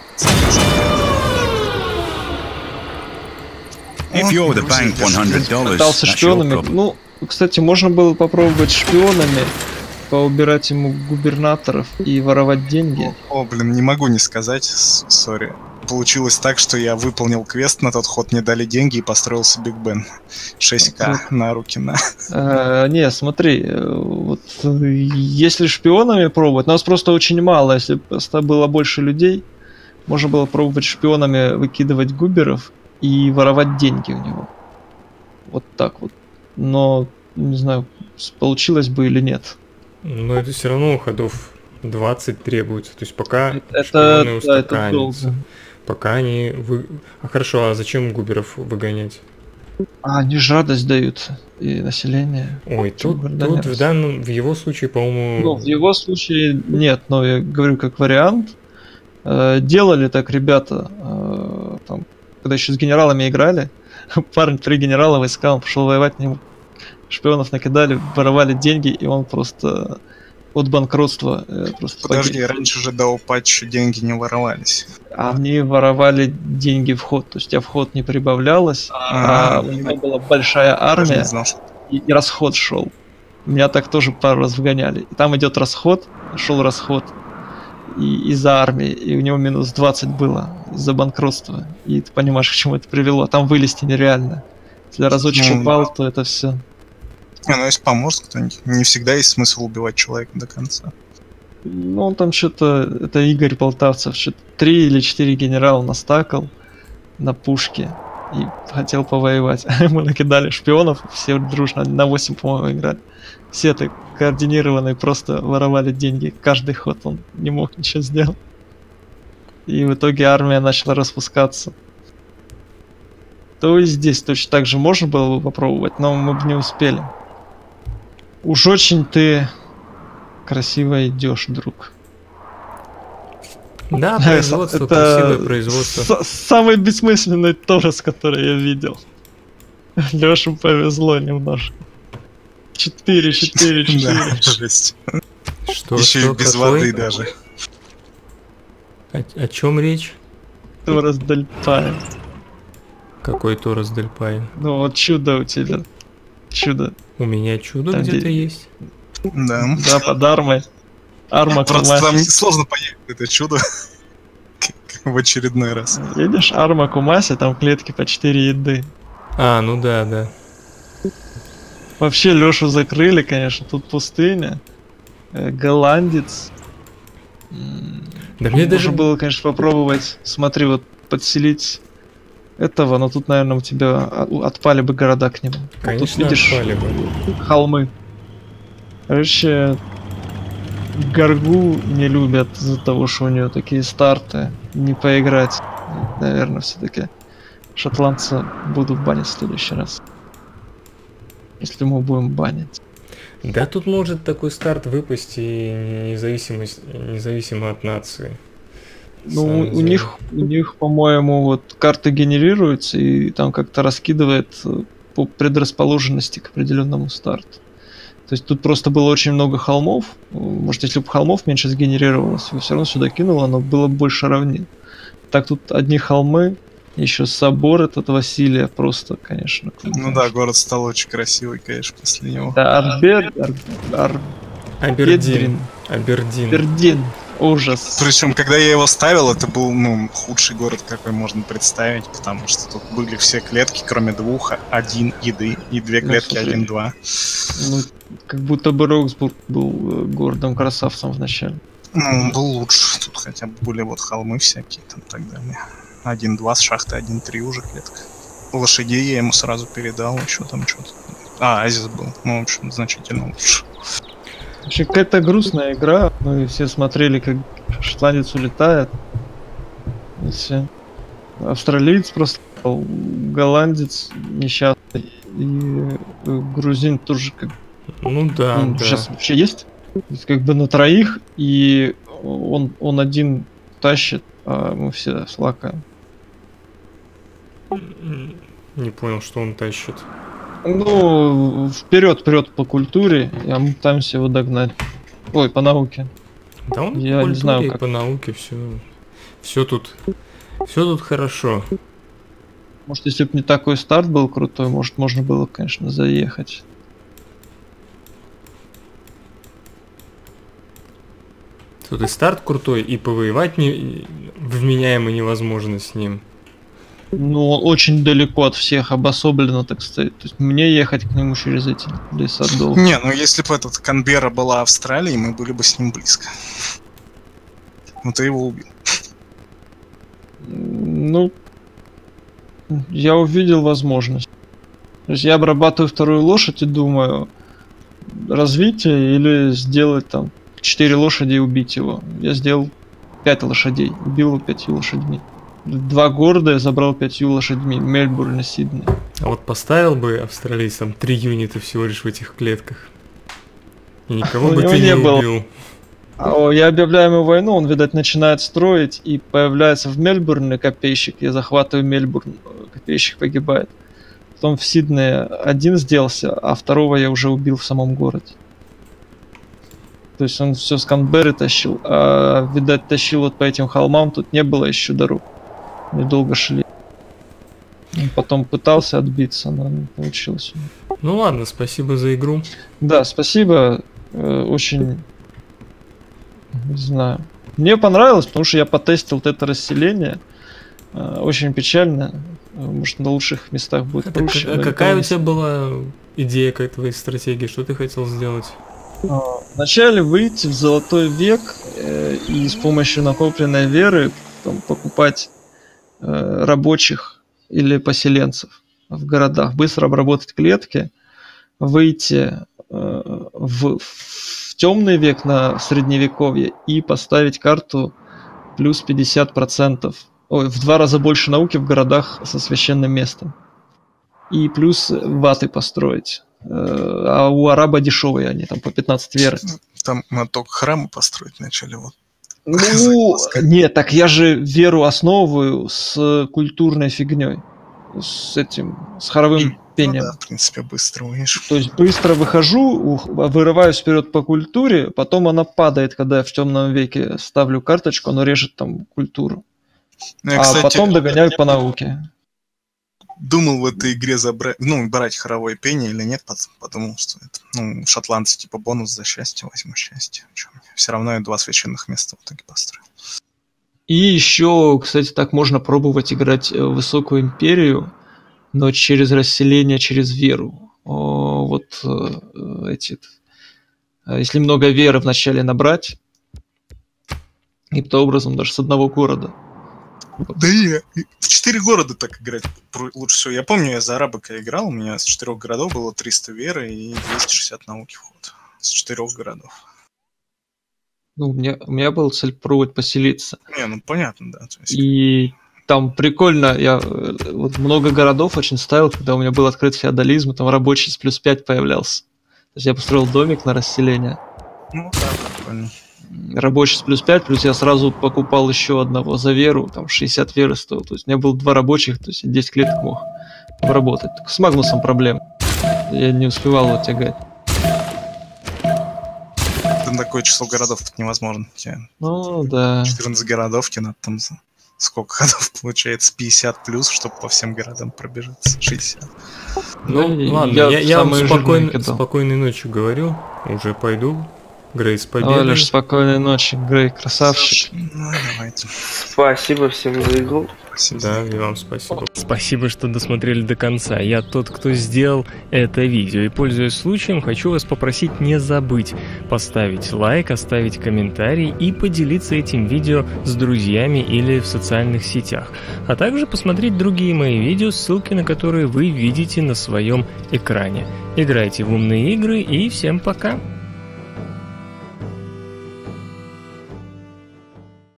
If you're the bank one hundred dollars, Пытался that's your шпионами. problem. Ну, кстати, можно было попробовать шпионами поубирать ему губернаторов и воровать деньги. О, блин, не могу не сказать, с- сори. Получилось так, что я выполнил квест на тот ход, мне дали деньги и построился Биг Бен. шесть ка на руки, на. Э, не, смотри, э, вот э, если шпионами пробовать, нас просто очень мало, если бы просто было больше людей, можно было пробовать шпионами выкидывать губеров и воровать деньги у него. Вот так вот. Но, не знаю, с- получилось бы или нет. Но это все равно ходов двадцать требуется. То есть пока Это, шпионы да, это устаканятся. долго. Пока они... Вы... А хорошо, а зачем губеров выгонять? А, они же радость дают и население. Ой, Почему тут, города тут не в растут? данном, в его случае, по-моему... Ну, в его случае нет, но я говорю как вариант. Э, делали так ребята, э, там, когда еще с генералами играли, парень, три генерала войска, он пошел воевать, к нему шпионов накидали, воровали деньги, и он просто от банкротства э, просто Подожди, погиб. раньше же до патча деньги не воровались. Они воровали деньги в ход, то есть а вход не прибавлялось, а, А, у него была большая Даже армия, не знал, что- и, и расход шел. Меня так тоже пару раз выгоняли. И там идет расход, шел расход и, из-за армии, и у него минус двадцать было из-за банкротства. И ты понимаешь, к чему это привело. Там вылезти нереально. Если разочек Ну, упал, то это все. Не, ну если поможет кто-нибудь, не всегда есть смысл убивать человека до конца. Ну, он там что-то, это Игорь Полтавцев, что-то три или четыре генерала настакал на пушке и хотел повоевать. Мы накидали шпионов, все дружно на восемь, по-моему, играли. Все так координированные, просто воровали деньги. Каждый ход он не мог ничего сделать. И в итоге армия начала распускаться. то и здесь точно так же можно было бы попробовать, но мы бы не успели. Уж очень ты красиво идешь, друг. Да, производство, Это красивое производство. с- самый бессмысленный торрес, который я видел. Лёше повезло немножко. Четыре, четыре, Да, четыре. жесть. Что, Еще что, и без какой? воды даже. О, о чем речь? Торрес Дель Пайн. Какой Торрес Дель Пайн? Ну вот чудо у тебя. Чудо. У меня чудо Там где-то где- есть. Да. Да, под армой. Арма Просто там Кумаси. сложно поехать, это чудо. Как в очередной раз. Видишь, Арма Кумаси, там клетки по четыре еды. А, ну да, да. Вообще Лёшу закрыли, конечно, тут пустыня. Э, Голландец. М, Да мне Можно даже... было, конечно, попробовать, смотри, вот подселить этого, но тут, наверное, у тебя о- отпали бы города к нему. Вот тут, Конечно, видишь, отпали бы. холмы. Короче, Гаргу не любят из-за того, что у нее такие старты. Не поиграть. Наверное, все-таки шотландца буду банить в следующий раз. Если мы будем банить. Да тут может такой старт выпасть и независимость, независимо от нации. Ну, Самом у деле. них, у них, по-моему, вот карты генерируются и там как-то раскидывает э, по предрасположенности к определенному старту. То есть тут просто было очень много холмов. Может, если бы холмов меньше сгенерировалось, его все равно сюда кинуло, но было бы больше равнин. Так тут одни холмы, еще собор этот Василия просто, конечно. Ну да, город стал очень красивый, конечно, после него. Да, Арбер, Ар, Ар- Абердин. Абердин. Арбердин. Ужас. Причем, когда я его ставил, это был, ну, худший город, какой можно представить, потому что тут были все клетки, кроме двух, один еды, и две Ну, клетки, смотри. один-два. Ну, как будто бы Роксбург был э, городом-красавцем в начале. Ну, он был лучше, тут хотя бы были вот холмы всякие там и так далее. один-два с шахты, один-три уже клетка. Лошадей я ему сразу передал, еще там что-то. А, Азис был, ну, в общем, значительно лучше. Вообще какая-то грустная игра. Мы все смотрели, как шотландец улетает. И все. Австралиец просто упал, голландец несчастный. И э, грузин тоже как Ну да, он да. сейчас вообще есть. То есть как бы на троих, и он, он один тащит, а мы все слакаем. Не понял, что он тащит. Ну, вперед, вперед по культуре, а мы пытаемся его догнать. Ой, по науке. Да он Я по не культуре знаю, и как. по науке все. Все тут. Все тут хорошо. Может, если бы не такой старт был крутой, может, можно было, конечно, заехать. Тут и старт крутой, и повоевать не... вменяемо невозможно с ним. Ну, он очень далеко от всех, обособленно, так сказать. То есть мне ехать к нему через эти леса долго. Не, ну если бы этот Канберра была Австралией, мы были бы с ним близко. Ну ты его убил. Ну, я увидел возможность. То есть я обрабатываю вторую лошадь и думаю, развитие или сделать там четыре лошади и убить его. Я сделал пять лошадей, убил его пятью лошадьми. Два города я забрал пятью лошадьми, Мельбурн и Сидней. А вот поставил бы австралийцам три юнита всего лишь в этих клетках. И никого У бы него ты не не было. убил. А о, я объявляю ему войну, он, видать, начинает строить и появляется в Мельбурне копейщик. Я захватываю Мельбурн, копейщик погибает. Потом в Сиднее один сделался, а второго я уже убил в самом городе. То есть он все с Канберры тащил, а, видать, тащил вот по этим холмам, тут не было еще дорог. Недолго шли. Он потом пытался отбиться, но не получилось. Ну ладно, спасибо за игру. Да, спасибо. э, Очень... Не знаю. Мне понравилось, потому что я потестил вот это расселение. Э, Очень печально. Э, Может, на лучших местах будет А так круче. а но какая у никого тебя была идея к твоей стратегии? Что ты хотел сделать? не- А, Вначале выйти в золотой век э, и с помощью накопленной веры там, покупать э, рабочих или поселенцев в городах, быстро обработать клетки, выйти э, в, в темный век на средневековье и поставить карту плюс пятьдесят процентов. Ой, в два раза больше науки в городах со священным местом. и плюс ваты построить. А у араба дешевые они, там по пятнадцать веры. Там надо только храмы построить начали, вот. Ну, нет, так я же веру основываю с культурной фигней. С этим, с хоровым пением. Ну да, в принципе, быстро умеешь. То есть быстро выхожу, вырываюсь вперед по культуре, потом она падает, когда я в темном веке ставлю карточку, оно режет там культуру. Ну, я, а кстати, потом догоняю по науке. Думал в этой игре забрать, ну, брать хоровое пение или нет, потому что это, ну, шотландцы типа бонус за счастье, возьму счастье. Все равно я два священных места в итоге построил. И еще, кстати, так можно пробовать играть в Высокую Империю, но через расселение, через веру. О, вот эти... Если много веры вначале набрать, и по образом даже с одного города. Да и в четыре города так играть лучше всего. Я помню, я за арабика играл, у меня с четырех городов было триста веры и двести шестьдесят науки вход. С четырех городов. Ну, у меня, у меня была цель пробовать поселиться. Не, ну понятно, да. То есть... И там прикольно, я вот много городов очень ставил, когда у меня был открыт феодализм, там рабочий с плюс пять появлялся. То есть я построил домик на расселение. Ну, да, прикольно. Рабочий с плюс пять, плюс я сразу покупал еще одного за веру, там шестьдесят веры стоил. То есть у меня было два рабочих, то есть десять клеток мог обработать. Только с Магнусом проблем. Я не успевал его тягать. Там такое число городов тут невозможно. Тебе ну, да. четырнадцать городов, тебе надо там сколько ходов получается? пятьдесят плюс, чтобы по всем городам пробежаться. шестьдесят. Ну, ну ладно, я, я, я вам спокойно, спокойной ночи говорю. Уже пойду. Грей, с победой. Лишь спокойной ночи, Грей, красавчик. Ну, давайте. Спасибо всем за игру. Спасибо. Да, и вам спасибо. Спасибо, что досмотрели до конца. Я тот, кто сделал это видео. И, пользуясь случаем, хочу вас попросить не забыть поставить лайк, оставить комментарий и поделиться этим видео с друзьями или в социальных сетях. А также посмотреть другие мои видео, ссылки на которые вы видите на своем экране. Играйте в умные игры и всем пока!